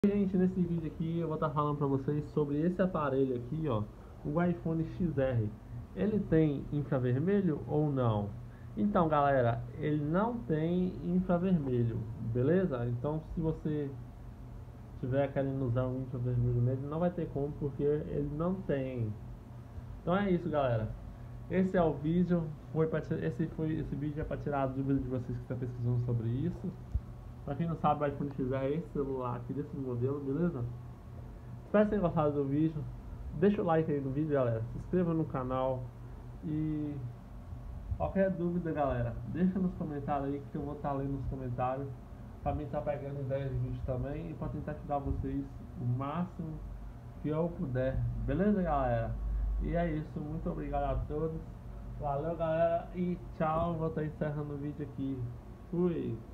Gente, nesse vídeo aqui eu vou estar falando para vocês sobre esse aparelho aqui, ó, o iPhone XR. Ele tem infravermelho ou não? Então, galera, ele não tem infravermelho, beleza? Então, se você tiver querendo usar um infravermelho nele, não vai ter como, porque ele não tem. Então é isso, galera. Esse é o vídeo. Esse vídeo é para tirar a dúvida de vocês que estão pesquisando sobre isso. Pra quem não sabe, o iPhone XR é esse celular aqui desse modelo, beleza? Espero que tenham gostado do vídeo. Deixa o like aí no vídeo, galera. Se inscreva no canal. E qualquer dúvida, galera, deixa nos comentários aí que eu vou estar lendo nos comentários. Pra mim estar pegando ideias de vídeo também. E pra tentar ajudar vocês o máximo que eu puder. Beleza, galera? E é isso. Muito obrigado a todos. Valeu, galera. E tchau. Vou estar encerrando o vídeo aqui. Fui.